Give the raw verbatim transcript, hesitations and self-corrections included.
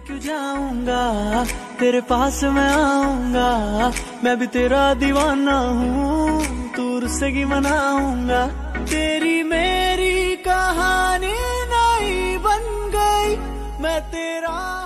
क्यों जाऊंगा, तेरे पास मैं आऊंगा, मैं भी तेरा दीवाना हूँ, तू रुस्सेगी मनाऊंगा। तेरी मेरी कहानी नहीं बन गई, मैं तेरा